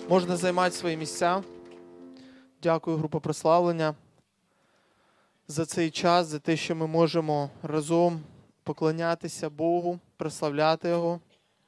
Можна займати свої місця. Дякую, група прославлення, за цей час, за те, що ми можемо разом поклонятися Богу, прославляти Його.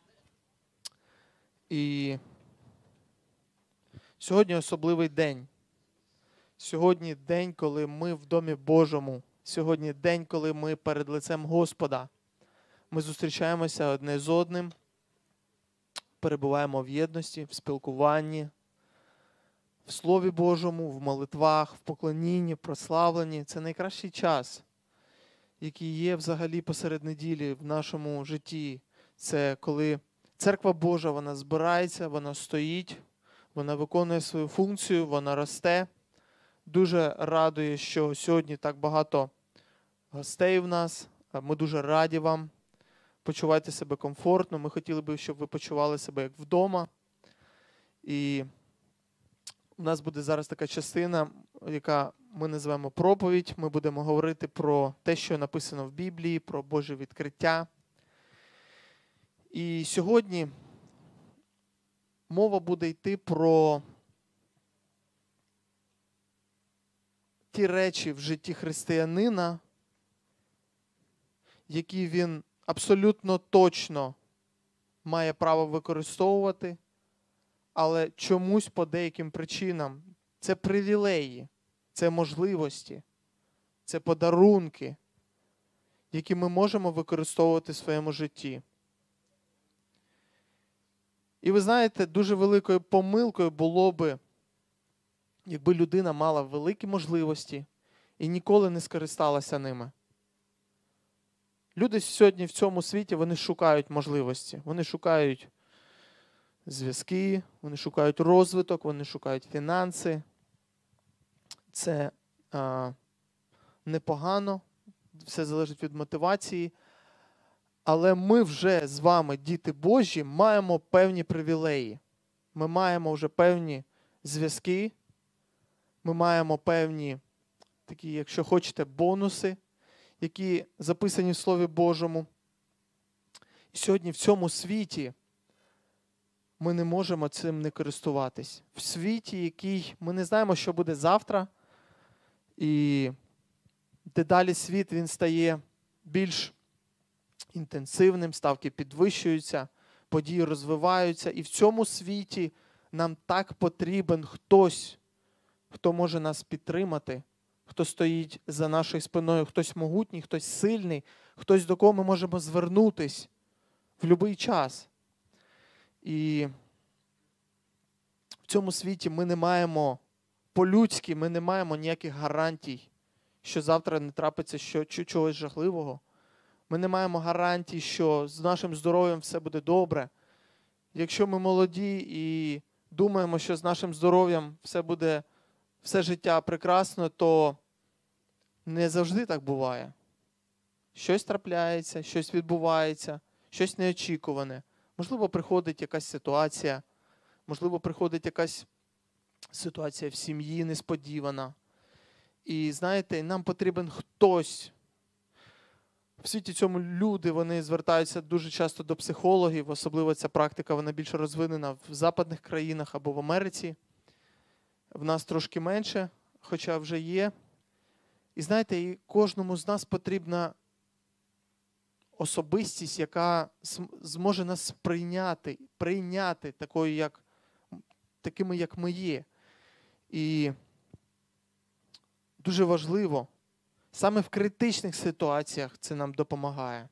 І сьогодні особливий день. Сьогодні день, коли ми в Домі Божому. Сьогодні день, коли ми перед лицем Господа. Ми зустрічаємося одне з одним, перебуваємо в єдності, в спілкуванні, в Слові Божому, в молитвах, в поклонінні, в прославленні. Це найкращий час, який є взагалі посеред неділі в нашому житті. Це коли Церква Божа, вона збирається, вона стоїть, вона виконує свою функцію, вона росте. Дуже радує, що сьогодні так багато гостей в нас. Ми дуже раді вам. Почувайте себе комфортно. Ми хотіли б, щоб ви почували себе як вдома. І у нас буде зараз така частина, яка ми називаємо проповідь. Ми будемо говорити про те, що написано в Біблії, про Боже відкриття. І сьогодні мова буде йти про ті речі в житті християнина, які він абсолютно точно має право використовувати, але чомусь по деяким причинам це привілеї, це можливості, це подарунки, які ми можемо використовувати в своєму житті. І ви знаєте, дуже великою помилкою було би, якби людина мала великі можливості і ніколи не скористалася ними. Люди сьогодні в цьому світі, вони шукають можливості, вони шукають зв'язки, вони шукають розвиток, вони шукають фінанси. Це непогано, все залежить від мотивації. Але ми вже з вами, діти Божі, маємо певні привілеї. Ми маємо вже певні зв'язки, ми маємо певні такі, якщо хочете, бонуси, які записані в Слові Божому. І сьогодні в цьому світі ми не можемо цим не користуватись. В світі, який ми не знаємо, що буде завтра, і дедалі світ він стає більш інтенсивним, ставки підвищуються, події розвиваються. І в цьому світі нам так потрібен хтось, хто може нас підтримати, хто стоїть за нашою спиною, хтось могутній, хтось сильний, хтось, до кого ми можемо звернутись в будь-який час. І в цьому світі ми не маємо, по-людськи, ми не маємо ніяких гарантій, що завтра не трапиться чогось жахливого. Ми не маємо гарантій, що з нашим здоров'ям все буде добре. Якщо ми молоді і думаємо, що з нашим здоров'ям все буде, все життя прекрасно, то не завжди так буває. Щось трапляється, щось відбувається, щось неочікуване. Можливо, приходить якась ситуація, можливо, приходить якась ситуація в сім'ї несподівана. І знаєте, нам потрібен хтось. В світі цьому люди, вони звертаються дуже часто до психологів, особливо ця практика, вона більше розвинена в западних країнах або в Америці. В нас трошки менше, хоча вже є. І знаєте, і кожному з нас потрібна особистість, яка зможе нас прийняти такими, як ми є. І дуже важливо, саме в критичних ситуаціях це нам допомагає.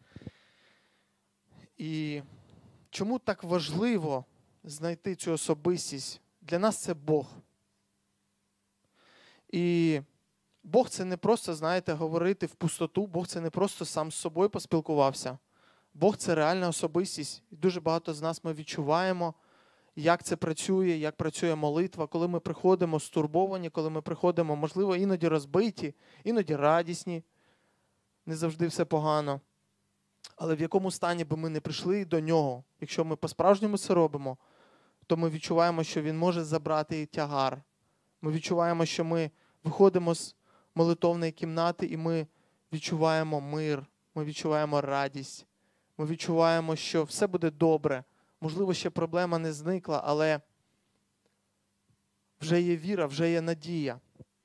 І чому так важливо знайти цю особистість? Для нас це Бог. І Бог це не просто, знаєте, говорити в пустоту, Бог це не просто сам з собою поспілкувався. Бог це реальна особистість. І дуже багато з нас ми відчуваємо, як це працює, як працює молитва, коли ми приходимо стурбовані, коли ми приходимо, можливо, іноді розбиті, іноді радісні, не завжди все погано. Але в якому стані би ми не прийшли до Нього, якщо ми по-справжньому це робимо, то ми відчуваємо, що Він може забрати тягар. Ми відчуваємо, що ми виходимо з молитовної кімнати і ми відчуваємо мир, ми відчуваємо радість, ми відчуваємо, що все буде добре. Можливо, ще проблема не зникла, але вже є віра, вже є надія.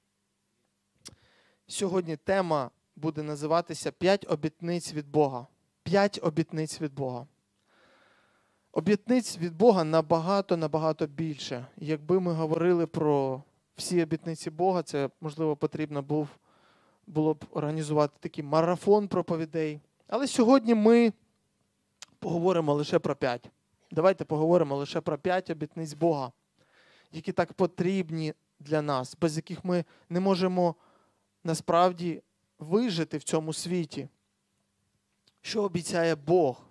Сьогодні тема буде називатися «5 обітниць від Бога». 5 обітниць від Бога. Обітниць від Бога набагато більше. Якби ми говорили про всі обітниці Бога, це, можливо, потрібно було б організувати такий марафон проповідей. Але сьогодні ми поговоримо лише про 5. Давайте поговоримо лише про 5 обітниць Бога, які так потрібні для нас, без яких ми не можемо насправді вижити в цьому світі. Що обіцяє Бог?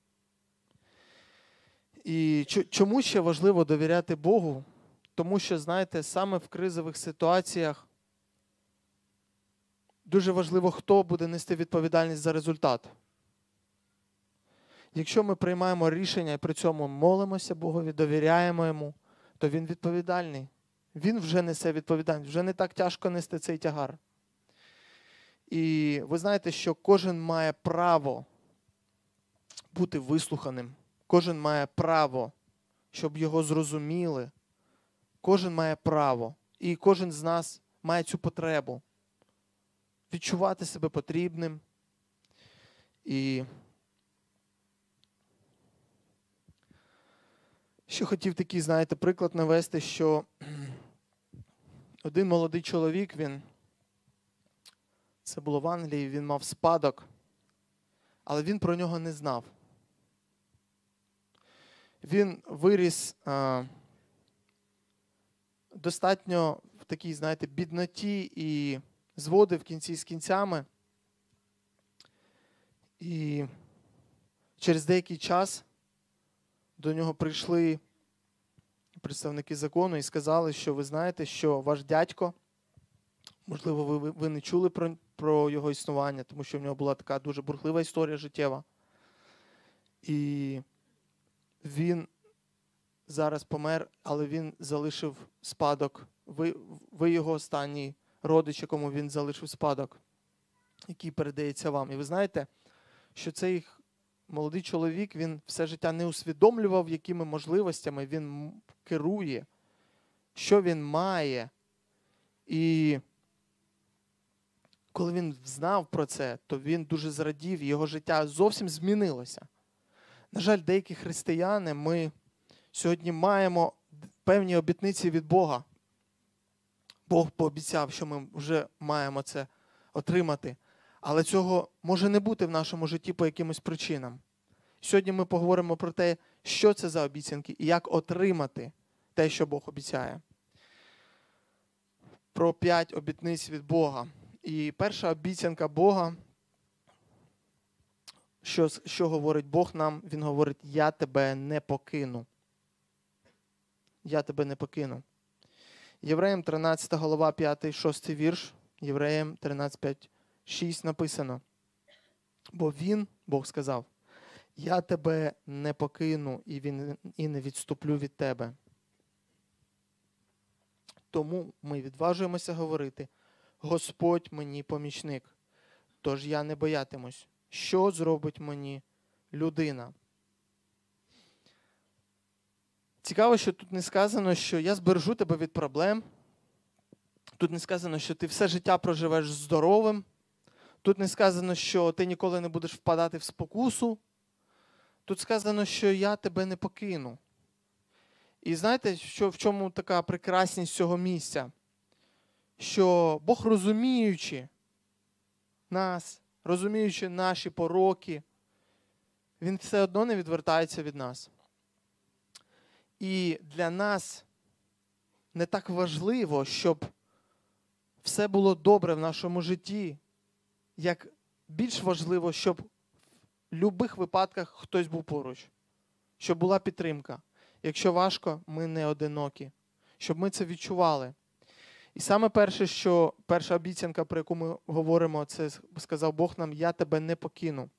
І чому ще важливо довіряти Богу? Тому що, знаєте, саме в кризових ситуаціях дуже важливо, хто буде нести відповідальність за результат. Якщо ми приймаємо рішення і при цьому молимося Богові, довіряємо Йому, то Він відповідальний. Він вже несе відповідальність, вже не так тяжко нести цей тягар. І ви знаєте, що кожен має право бути вислуханим. Кожен має право, щоб його зрозуміли. Кожен має право. І кожен з нас має цю потребу. Відчувати себе потрібним. І ще хотів такий, знаєте, приклад навести, що один молодий чоловік, це було в Англії, він мав спадок, але він про нього не знав. Він виріс достатньо в такій, знаєте, бідноті і зводив кінці з кінцями. І через деякий час до нього прийшли представники закону і сказали, що ви знаєте, що ваш дядько, можливо, ви не чули про його існування, тому що в нього була така дуже бурхлива історія життєва. І він зараз помер, але він залишив спадок. Ви його останній родич, якому він залишив спадок, який передається вам. І ви знаєте, що цей молодий чоловік, він все життя не усвідомлював, якими можливостями він керує, що він має. І коли він знав про це, то він дуже зрадів, його життя зовсім змінилося. На жаль, деякі християни, ми сьогодні маємо певні обітниці від Бога. Бог пообіцяв, що ми вже маємо це отримати. Але цього може не бути в нашому житті по якимось причинам. Сьогодні ми поговоримо про те, що це за обіцянки і як отримати те, що Бог обіцяє. Про 5 обітниць від Бога. І перша обіцянка Бога, що говорить Бог нам, Він говорить: «Я тебе не покину». «Я тебе не покину». Євреям 13 глава, 5-6 вірш, Євреям 13, 5, 6 написано. Бо Він, Бог сказав: «Я тебе не покину і не відступлю від тебе». Тому ми відважуємося говорити: «Господь мені помічник, тож я не боятимусь, що зробить мені людина». Цікаво, що тут не сказано, що я збережу тебе від проблем. Тут не сказано, що ти все життя проживеш здоровим. Тут не сказано, що ти ніколи не будеш впадати в спокусу. Тут сказано, що я тебе не покину. І знаєте, в чому така прекрасність цього місця? Що Бог, розуміючи нас, розуміючи наші пороки, Він все одно не відвертається від нас. І для нас не так важливо, щоб все було добре в нашому житті, як більш важливо, щоб в будь-яких випадках хтось був поруч, щоб була підтримка. Якщо важко, ми не одинокі, щоб ми це відчували. І саме перша обіцянка, про яку ми говоримо, це сказав Бог нам: «Я тебе не покину».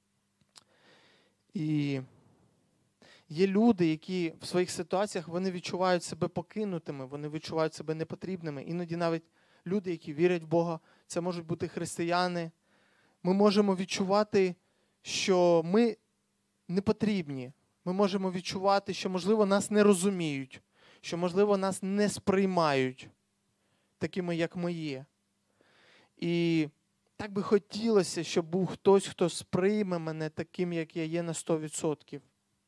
І є люди, які в своїх ситуаціях, вони відчувають себе покинутими, вони відчувають себе непотрібними. Іноді навіть люди, які вірять в Бога, це можуть бути християни. Ми можемо відчувати, що ми не потрібні. Ми можемо відчувати, що, можливо, нас не розуміють, що, можливо, нас не сприймають такими, як ми є. І так би хотілося, щоб був хтось, хто сприйме мене таким, як я є на 100%.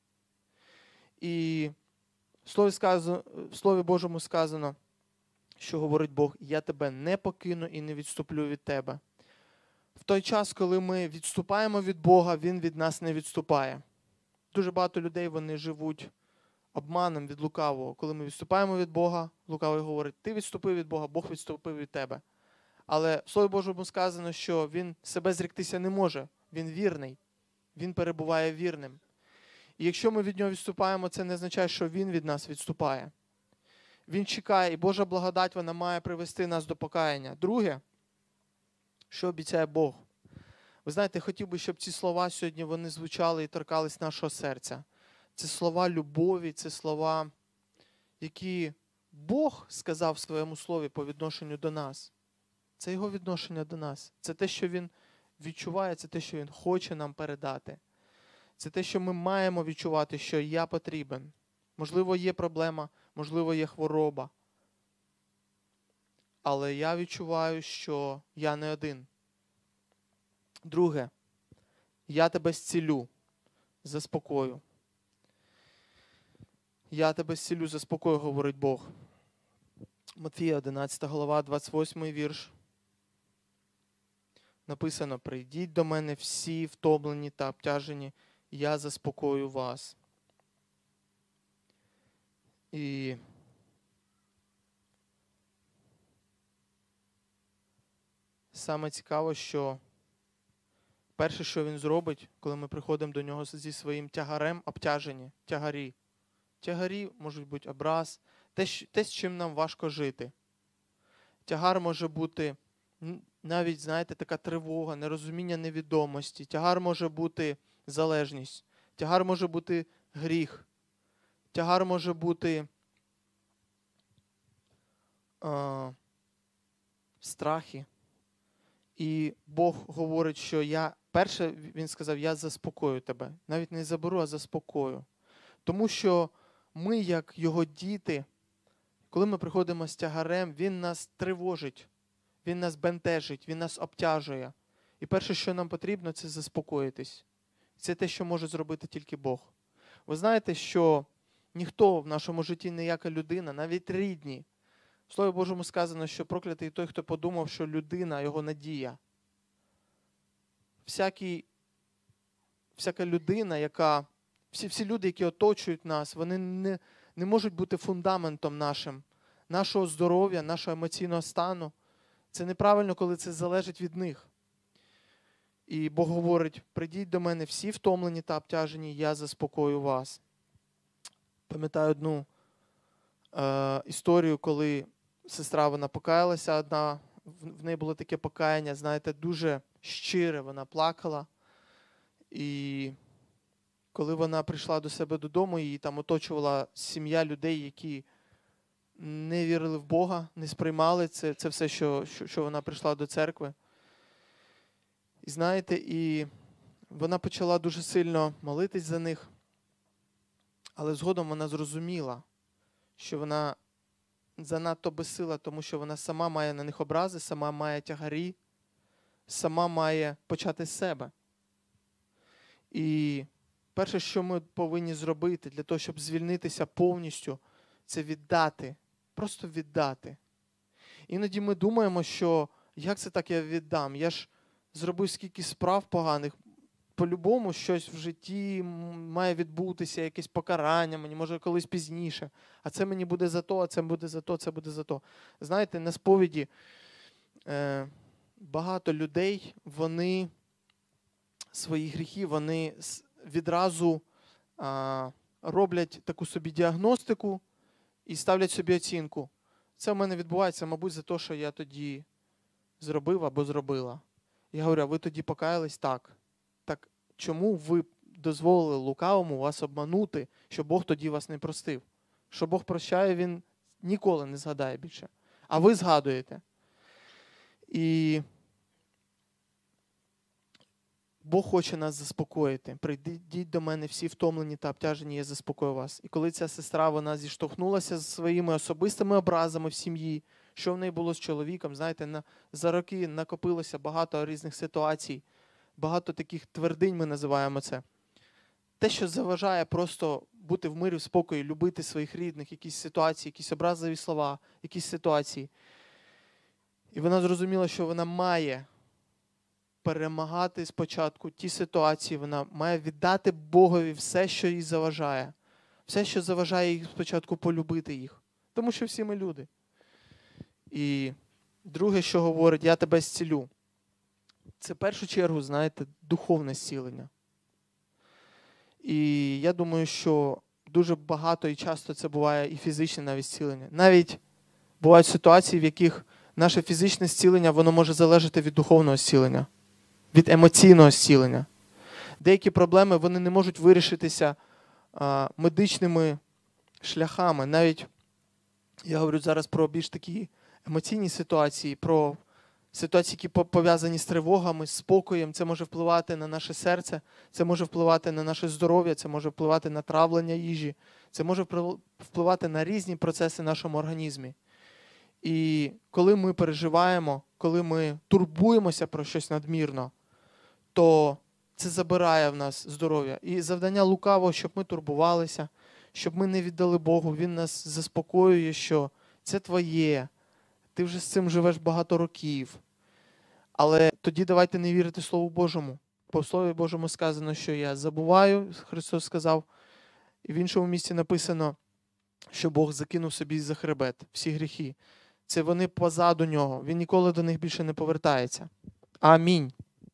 І в Слові Божому сказано, що говорить Бог: «Я тебе не покину і не відступлю від тебе». В той час, коли ми відступаємо від Бога, Він від нас не відступає. Дуже багато людей, вони живуть обманом від лукавого. Коли ми відступаємо від Бога, лукавий говорить: ти відступив від Бога, Бог відступив від тебе. Але в Слові Божому сказано, що він себе зректися не може. Він вірний. Він перебуває вірним. І якщо ми від нього відступаємо, це не означає, що він від нас відступає. Він чекає, і Божа благодать, вона має привести нас до покаяння. Друге, що обіцяє Бог? Ви знаєте, хотів би, щоб ці слова сьогодні вони звучали і торкались нашого серця. Це слова любові, це слова, які Бог сказав в своєму слові по відношенню до нас. Це його відношення до нас. Це те, що він відчуває, це те, що він хоче нам передати. Це те, що ми маємо відчувати, що я потрібен. Можливо, є проблема, можливо, є хвороба. Але я відчуваю, що я не один. Друге, я тебе зцілю, заспокою. Я тебе зцілю, заспокою, говорить Бог. Матвія, 11 глава, 28 вірш. Написано: «Прийдіть до мене всі втомлені та обтяжені, я заспокою вас». І саме цікаво, що перше, що він зробить, коли ми приходимо до нього зі своїм тягарем, обтяжені, тягарі. Тягарі можуть бути образ, те, з чим нам важко жити. Тягар може бути навіть, знаєте, така тривога, нерозуміння невідомості. Тягар може бути залежність. Тягар може бути гріх. Тягар може бути страхи. І Бог говорить, що перше, він сказав: я заспокою тебе. Навіть не заберу, а заспокою. Тому що ми, як його діти, коли ми приходимо з тягарем, він нас тривожить, він нас бентежить, він нас обтяжує. І перше, що нам потрібно, це заспокоїтись. Це те, що може зробити тільки Бог. Ви знаєте, що ніхто в нашому житті, ніяка людина, навіть рідні. В Слові Божому сказано, що проклятий той, хто подумав, що людина – його надія. Всяка людина, всі люди, які оточують нас, вони не можуть бути фундаментом нашого здоров'я, нашого емоційного стану. Це неправильно, коли це залежить від них. І Бог говорить: прийдіть до мене всі втомлені та обтяжені, я заспокою вас. Пам'ятаю одну історію, коли сестра, вона покаялася одна, в неї було таке покаяння, знаєте, дуже щире, вона плакала. І коли вона прийшла до себе додому, її там оточувала сім'я людей, які не вірили в Бога, не сприймали це все, що вона прийшла до церкви. І знаєте, і вона почала дуже сильно молитись за них, але згодом вона зрозуміла, що вона занадто безсила, тому що вона сама має на них образи, сама має тягарі, сама має почати з себе. І перше, що ми повинні зробити для того, щоб звільнитися повністю, це віддати, просто віддати. Іноді ми думаємо, що як це так я віддам? Я ж зробив скільки справ поганих, по-любому щось в житті має відбутися, якесь покарання мені, може колись пізніше. А це мені буде за то, а це буде за то, це буде за то. Знаєте, на сповіді багато людей, вони свої гріхи, вони відразу роблять таку собі діагностику і ставлять собі оцінку. Це в мене відбувається, мабуть, за те, що я тоді зробив або зробила. Я говорю: а ви тоді покаялись? Так. Так чому ви дозволили лукавому вас обманути, що Бог тоді вас не простив? Що Бог прощає, він ніколи не згадає більше. А ви згадуєте. І Бог хоче нас заспокоїти. Прийдіть до мене всі втомлені та обтяжені, я заспокою вас. І коли ця сестра, вона зіштовхнулася з своїми особистими образами в сім'ї, що в неї було з чоловіком, знаєте, за роки накопилося багато різних ситуацій, багато таких твердинь, ми називаємо це. Те, що заважає просто бути в мирі, в спокої, любити своїх рідних, якісь ситуації, якісь образливі слова, якісь ситуації. І вона зрозуміла, що вона має перемагати спочатку ті ситуації, вона має віддати Богові все, що їй заважає. Все, що заважає їй спочатку полюбити їх. Тому що всі ми люди. І друге, що говорить, я тебе зцілю. Це в першу чергу, знаєте, духовне зцілення. І я думаю, що дуже багато і часто це буває і фізичне навіть зцілення. Навіть бувають ситуації, в яких наше фізичне зцілення, воно може залежати від духовного зцілення, від емоційного зцілення. Деякі проблеми, вони не можуть вирішитися медичними шляхами. Навіть я говорю зараз про більш такі емоційні ситуації, про ситуації, які пов'язані з тривогами, з спокоєм. Це може впливати на наше серце, це може впливати на наше здоров'я, це може впливати на травлення їжі, це може впливати на різні процеси в нашому організмі. І коли ми переживаємо, коли ми турбуємося про щось надмірно, то це забирає в нас здоров'я. І завдання лукавого, щоб ми турбувалися, щоб ми не віддали Богу. Він нас заспокоює, що це твоє, ти вже з цим живеш багато років. Але тоді давайте не вірити Слову Божому. По Слові Божому сказано, що я забуваю, Христос сказав, і в іншому місці написано, що Бог закинув собі за хребет всі гріхи. Це вони позаду нього. Він ніколи до них більше не повертається. Амінь.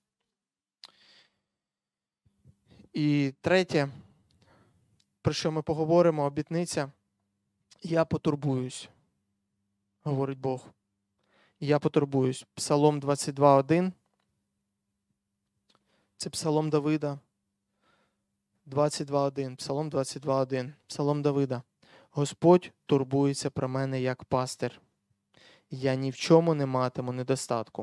І третє, про що ми поговоримо, обітниця. Я потурбуюсь, говорить Бог. Я потурбуюсь. Псалом 22:1. Це Псалом Давида. 22:1. Псалом 22:1. Псалом Давида. Господь турбується про мене як пастир. Я ні в чому не матиму недостатку.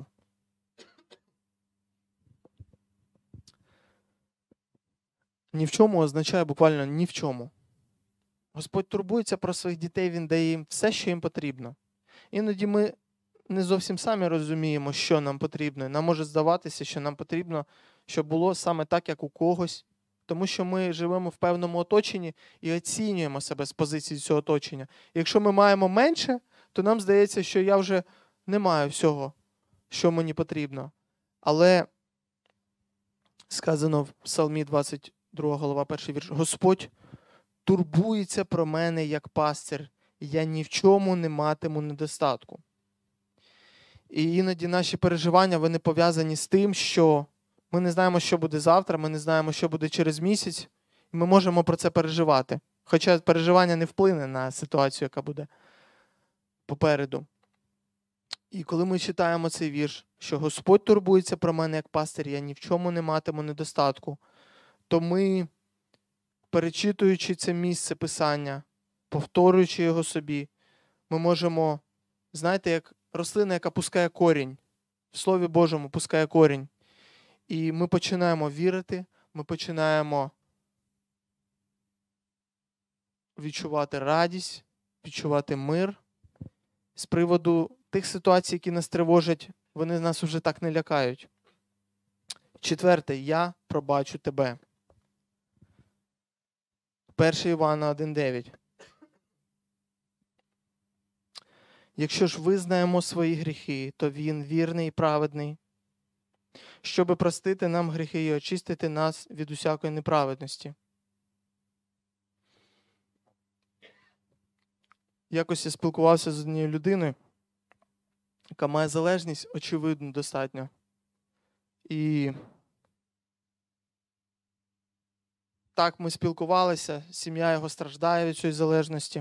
Ні в чому означає буквально ні в чому. Господь турбується про своїх дітей, Він дає їм все, що їм потрібно. Іноді ми не зовсім самі розуміємо, що нам потрібно. Нам може здаватися, що нам потрібно, щоб було саме так, як у когось. Тому що ми живемо в певному оточенні і оцінюємо себе з позиції цього оточення. І якщо ми маємо менше, то нам здається, що я вже не маю всього, що мені потрібно. Але сказано в Псалмі 22 глава, 1 вірш. Господь турбується про мене як пастир. Я ні в чому не матиму недостатку. І іноді наші переживання, вони пов'язані з тим, що ми не знаємо, що буде завтра, ми не знаємо, що буде через місяць, і ми можемо про це переживати. Хоча переживання не вплине на ситуацію, яка буде попереду. І коли ми читаємо цей вірш, що Господь турбується про мене як пастир, я ні в чому не матиму недостатку, то ми, перечитуючи це місце Писання, повторюючи його собі, ми можемо, знаєте, як рослина, яка пускає корінь, в Слові Божому пускає корінь. І ми починаємо вірити, ми починаємо відчувати радість, відчувати мир. З приводу тих ситуацій, які нас тривожать, вони нас вже так не лякають. Четверте, я пробачу тебе. 1 Івана 1:9. Якщо ж визнаємо свої гріхи, то він вірний і праведний, щоби простити нам гріхи і очистити нас від усякої неправедності. Якось я спілкувався з однією людиною, яка має залежність, очевидно, достатньо. І так ми спілкувалися, сім'я його страждає від цієї залежності.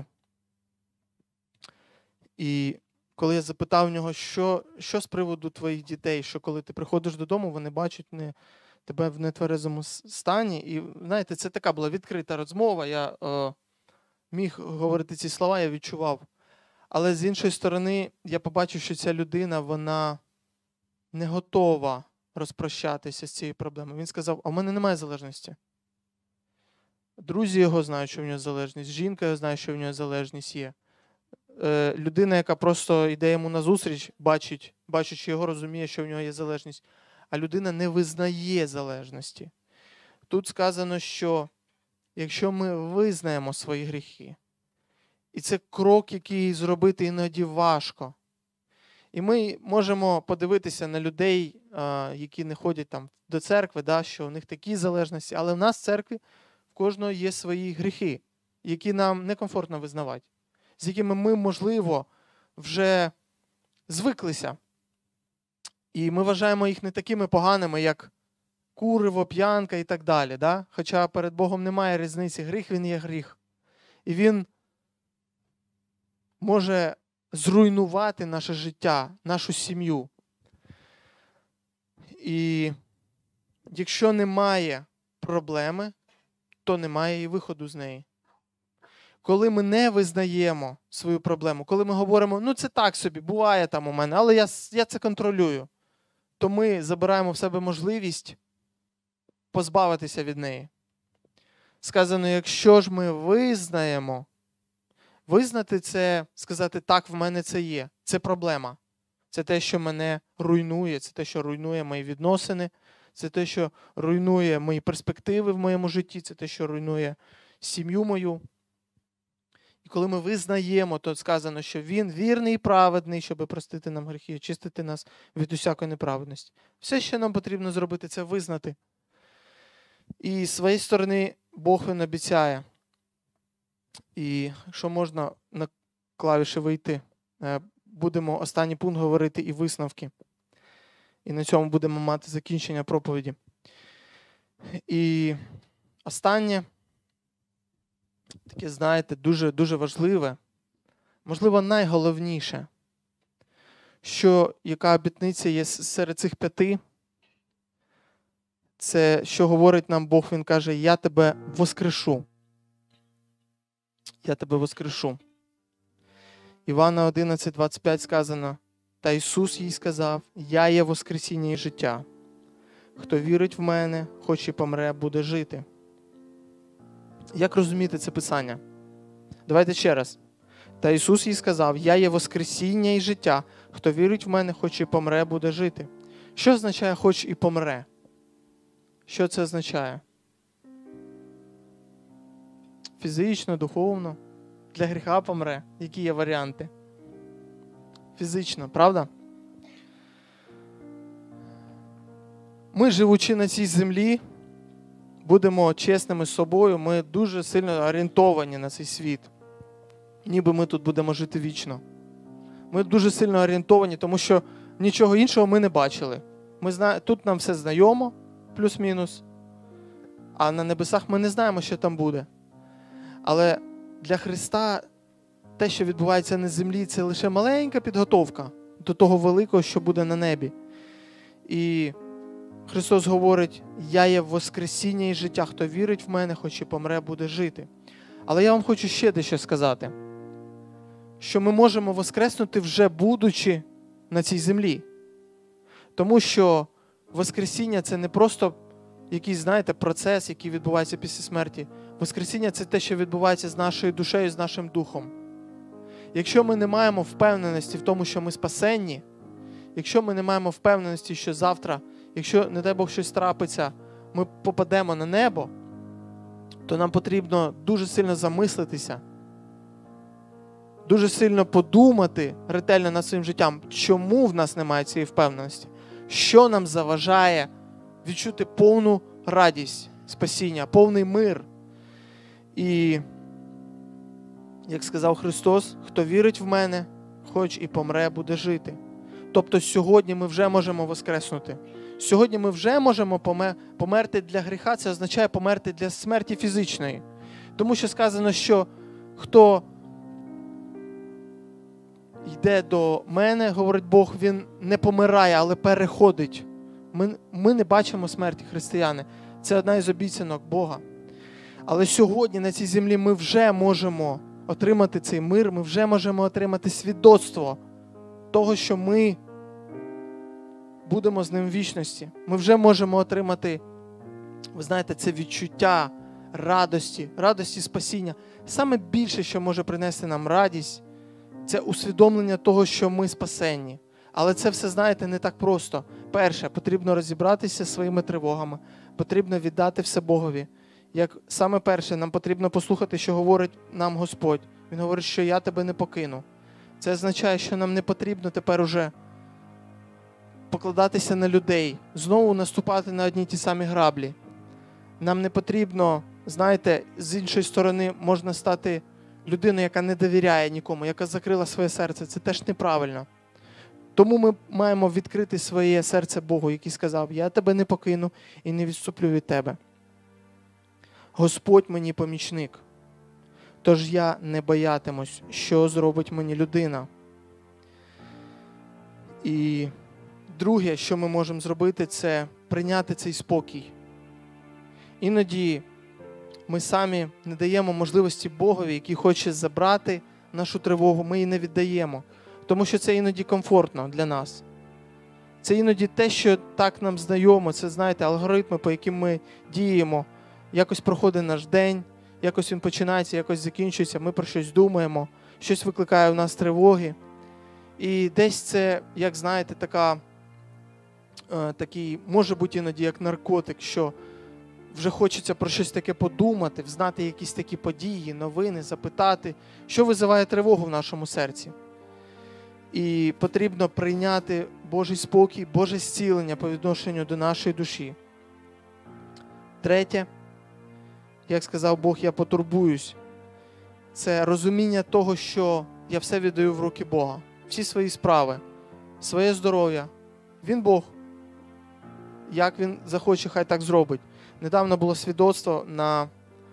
І коли я запитав в нього, що з приводу твоїх дітей, що коли ти приходиш додому, вони бачать тебе в нетверезому стані. І, знаєте, це така була відкрита розмова, я міг говорити ці слова, я відчував. Але з іншої сторони, я побачив, що ця людина, вона не готова розпрощатися з цією проблемою. Він сказав, а в мене немає залежності. Друзі його знають, що в нього залежність, жінка його знає, що в нього залежність є. Людина, яка просто йде йому назустріч, бачачи його, розуміє, що в нього є залежність. А людина не визнає залежності. Тут сказано, що якщо ми визнаємо свої гріхи, і це крок, який зробити іноді важко. І ми можемо подивитися на людей, які не ходять там до церкви, що у них такі залежності, але в нас в церкві в кожного є свої гріхи, які нам некомфортно визнавати, з якими ми, можливо, вже звиклися. І ми вважаємо їх не такими поганими, як куриво, п'янка і так далі. Хоча перед Богом немає різниці. Гріх, він є гріх. І він може зруйнувати наше життя, нашу сім'ю. І якщо немає проблеми, то немає і виходу з неї. Коли ми не визнаємо свою проблему, коли ми говоримо, це так собі, буває там у мене, але я це контролюю, то ми забираємо в себе можливість позбавитися від неї. Сказано, якщо ж ми визнаємо, визнати це, сказати, так, в мене це є, це проблема. Це те, що мене руйнує, це те, що руйнує мої відносини, це те, що руйнує мої перспективи в моєму житті, це те, що руйнує сім'ю мою. І коли ми визнаємо, то сказано, що він вірний і праведний, щоб простити нам гріхи, очистити нас від усякої неправедності. Все, що нам потрібно зробити, це визнати. І з своєї сторони Бог він обіцяє. І якщо можна на клавіші вийти, будемо останній пункт говорити і висновки. І на цьому будемо мати закінчення проповіді. І останнє, таке, знаєте, дуже важливе, можливо, найголовніше, що яка обітниця є серед цих 5, це, що говорить нам Бог, він каже, я тебе воскрешу. Я тебе воскрешу. Івана 11:25 сказано, та Ісус їй сказав, я є воскресіння і життя. Хто вірить в мене, хоч і помре, буде жити. Як розуміти це писання? Давайте ще раз. Та Ісус їй сказав, я є воскресіння і життя. Хто вірить в мене, хоч і помре, буде жити. Що означає хоч і помре? Що це означає? Фізично, духовно? Для гріха помре? Які є варіанти? Фізично, правда? Ми, живучи на цій землі, будемо чесними з собою, ми дуже сильно орієнтовані на цей світ. Ніби ми тут будемо жити вічно. Ми дуже сильно орієнтовані, тому що нічого іншого ми не бачили. Тут нам все знайомо, плюс-мінус, а на небесах ми не знаємо, що там буде. Але для Христа те, що відбувається на землі, це лише маленька підготовка до того великого, що буде на небі. І Христос говорить, я є воскресіння і життя, хто вірить в мене, хоч і помре, буде жити. Але я вам хочу ще дещо сказати, що ми можемо воскреснути вже будучи на цій землі. Тому що воскресіння – це не просто якийсь, знаєте, процес, який відбувається після смерті. Воскресіння – це те, що відбувається з нашою душею, з нашим духом. Якщо ми не маємо впевненості в тому, що ми спасенні, якщо ми не маємо впевненості, що завтра, якщо, не дай Бог, щось трапиться, ми попадемо на небо, то нам потрібно дуже сильно замислитися, дуже сильно подумати ретельно над своїм життям, чому в нас немає цієї впевненості, що нам заважає відчути повну радість спасіння, повний мир. І, як сказав Христос, хто вірить в мене, хоч і помре, буде жити. Тобто сьогодні ми вже можемо воскреснути. Сьогодні ми вже можемо померти для гріха, це означає померти для смерті фізичної. Тому що сказано, що хто йде до мене, говорить Бог, він не помирає, але переходить. Ми не бачимо смерті, християни. Це одна із обіцянок Бога. Але сьогодні на цій землі ми вже можемо отримати цей мир, ми вже можемо отримати свідоцтво того, що ми будемо з ним в вічності. Ми вже можемо отримати, ви знаєте, це відчуття радості спасіння. Саме більше, що може принести нам радість, це усвідомлення того, що ми спасенні. Але це все, знаєте, не так просто. Перше, потрібно розібратися зі своїми тривогами, потрібно віддати все Богові. Як саме перше, нам потрібно послухати, що говорить нам Господь. Він говорить, що я тебе не покину. Це означає, що нам не потрібно тепер уже покладатися на людей, знову наступати на одні ті самі граблі. Нам не потрібно, знаєте, з іншої сторони можна стати людиною, яка не довіряє нікому, яка закрила своє серце. Це теж неправильно. Тому ми маємо відкрити своє серце Богу, який сказав, я тебе не покину і не відступлю від тебе. Господь мені помічник, тож я не боятимусь, що зробить мені людина. І друге, що ми можемо зробити, це прийняти цей спокій. Іноді ми самі не даємо можливості Богові, який хоче забрати нашу тривогу, ми її не віддаємо. Тому що це іноді комфортно для нас. Це іноді те, що так нам знайомо, це, знаєте, алгоритми, по яким ми діємо. Якось проходить наш день, якось він починається, якось закінчується, ми про щось думаємо, щось викликає в нас тривоги. І десь це, як знаєте, такий, може бути іноді як наркотик, що вже хочеться про щось таке подумати, знати якісь такі події, новини, запитати, що визиває тривогу в нашому серці. І потрібно прийняти Божий спокій, Боже зцілення по відношенню до нашої душі. Третє, як сказав Бог, я потурбуюсь. Це розуміння того, що я все віддаю в руки Бога. Всі свої справи, своє здоров'я. Він Бог. Як Він захоче, хай так зробить. Недавно було свідоцтво на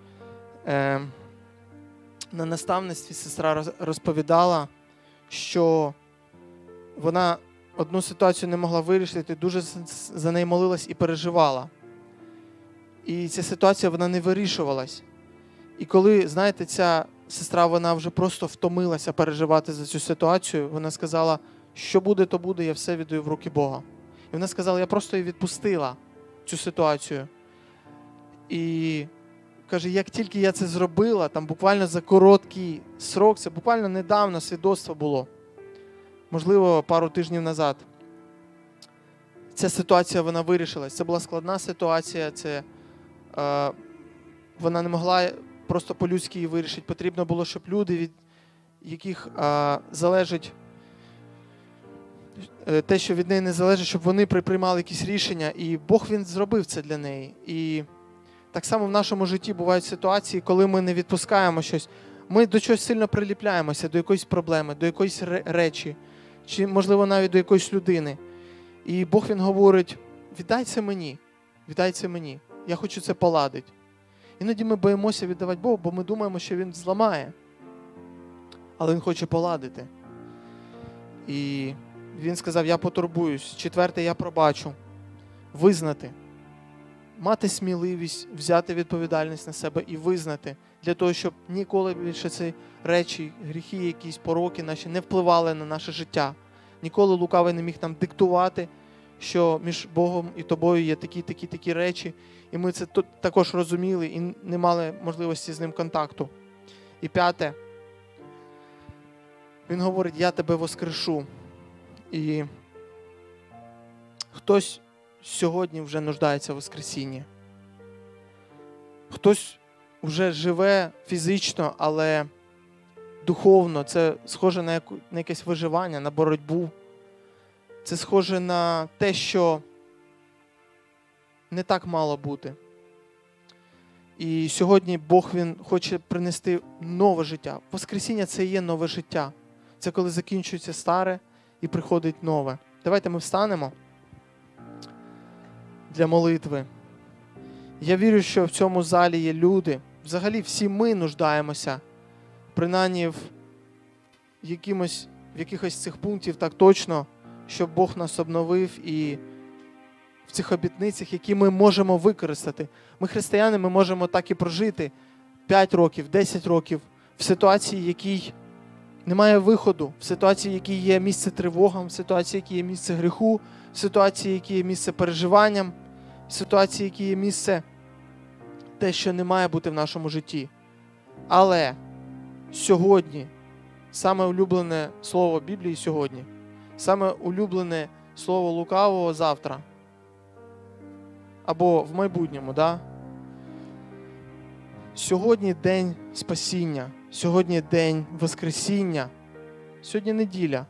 наставництві. Сестра розповідала, що вона одну ситуацію не могла вирішити, дуже за неї молилась і переживала. І ця ситуація, вона не вирішувалась. І коли, знаєте, ця сестра, вона вже просто втомилася переживати за цю ситуацію, вона сказала, що буде, то буде, я все віддаю в руки Бога. І вона сказала, я просто її відпустила, цю ситуацію. І каже, як тільки я це зробила, там буквально за короткий срок, це буквально недавно свідоцтво було, можливо, пару тижнів назад, ця ситуація, вона вирішилась. Це була складна ситуація, вона не могла просто по-людськи її вирішити. Потрібно було, щоб люди, від яких залежить те, що від неї не залежить, щоб вони приймали якісь рішення. І Бог, Він зробив це для неї. І так само в нашому житті бувають ситуації, коли ми не відпускаємо щось. Ми до чогось сильно приліпляємося, до якоїсь проблеми, до якоїсь речі, чи, можливо, навіть до якоїсь людини. І Бог, Він говорить, віддай це мені, я хочу це поладити. Іноді ми боїмося віддавати Богу, бо ми думаємо, що Він зламає. Але Він хоче поладити. І Він сказав, я потурбуюсь. Четверте, я пробачу. Визнати. Мати сміливість, взяти відповідальність на себе і визнати. Для того, щоб ніколи більше ці речі, гріхи, якісь пороки наші не впливали на наше життя. Ніколи лукавий не міг нам диктувати, що між Богом і тобою є такі речі. І ми це також розуміли і не мали можливості з ним контакту. І п'яте. Він говорить, я тебе воскрешу. І хтось сьогодні вже нуждається в воскресінні. Хтось вже живе фізично, але духовно. Це схоже на якесь виживання, на боротьбу. Це схоже на те, що не так мало бути. І сьогодні Бог, Він хоче принести нове життя. Воскресіння – це і є нове життя. Це коли закінчується старе і приходить нове. Давайте ми встанемо для молитви. Я вірю, що в цьому залі є люди. Взагалі всі ми нуждаємося, принаймні в якихось цих пунктів так точно, щоб Бог нас обновив і в цих обітницях, які ми можемо використати. Ми, християни, ми можемо так і прожити 5 років, 10 років в ситуації, якій Немає виходу в ситуації, в якій є місце тривогам, в ситуації, в якій є місце гріху, в ситуації, в якій є місце переживанням, в ситуації, в якій є місце те, що не має бути в нашому житті. Але сьогодні, саме улюблене слово Біблії сьогодні, саме улюблене слово лукавого завтра, або в майбутньому, да? Сьогодні день спасіння, сьогодні день Воскресіння, сьогодні неділя.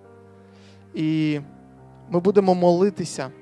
І ми будемо молитися.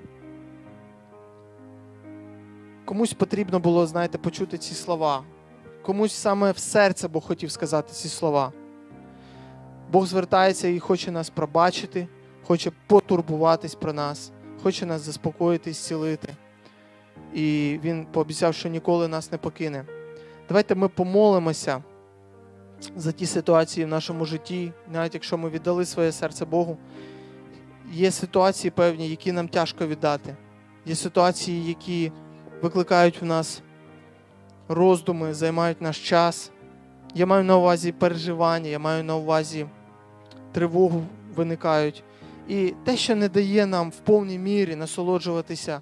Комусь потрібно було, знаєте, почути ці слова. Комусь саме в серце Бог хотів сказати ці слова. Бог звертається і хоче нас пробачити, хоче потурбуватись про нас, хоче нас заспокоїти і зцілити. І Він пообіцяв, що ніколи нас не покине. Давайте ми помолимося за ті ситуації в нашому житті, навіть якщо ми віддали своє серце Богу. Є ситуації певні, які нам тяжко віддати. Є ситуації, які викликають в нас роздуми, займають наш час. Я маю на увазі переживання, я маю на увазі тривогу виникають. І те, що не дає нам в повній мірі насолоджуватися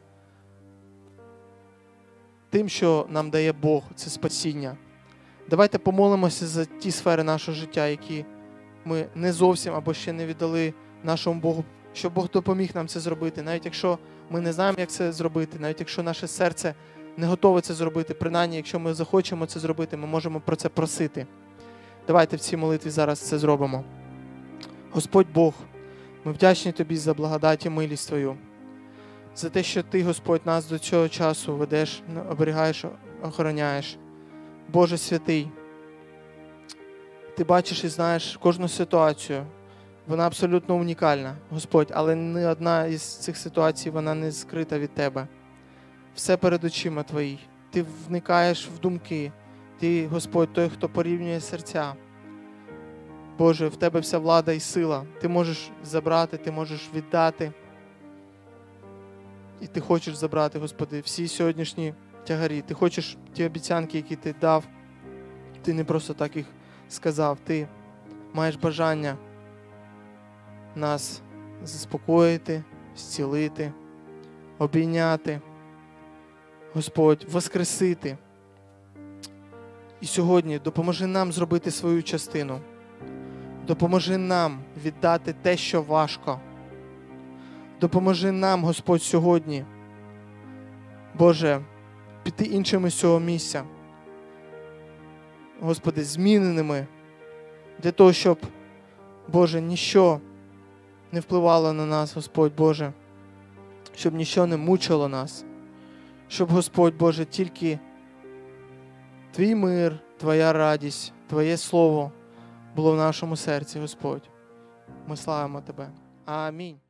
тим, що нам дає Бог, це спасіння. Давайте помолимося за ті сфери нашого життя, які ми не зовсім або ще не віддали нашому Богу, щоб Бог допоміг нам це зробити. Навіть якщо ми не знаємо, як це зробити, навіть якщо наше серце не готове це зробити, принаймні, якщо ми захочемо це зробити, ми можемо про це просити. Давайте в цій молитві зараз це зробимо. Господь Бог, ми вдячні Тобі за благодать і милість Твою, за те, що Ти, Господь, нас до цього часу ведеш, оберігаєш, охороняєш. Боже святий, Ти бачиш і знаєш кожну ситуацію. Вона абсолютно унікальна, Господь, але ні одна із цих ситуацій, вона не скрита від Тебе. Все перед очима Твої. Ти вникаєш в думки. Ти, Господь, той, хто порівнює серця. Боже, в Тебе вся влада і сила. Ти можеш забрати, Ти можеш віддати. І Ти хочеш забрати, Господи, всі сьогоднішні тягарі. Ти хочеш ті обіцянки, які Ти дав. Ти не просто так їх сказав. Ти маєш бажання нас заспокоїти, зцілити, обійняти, Господь, воскресити. І сьогодні допоможи нам зробити свою частину. Допоможи нам віддати те, що важко. Допоможи нам, Господь, сьогодні, Боже, піти іншими з цього місця. Господи, зміненими, для того, щоб, Боже, ніщо не впливало на нас, Господь Боже, щоб ніщо не мучило нас, щоб, Господь Боже, тільки Твій мир, Твоя радість, Твоє Слово було в нашому серці, Господь. Ми славимо Тебе. Амінь.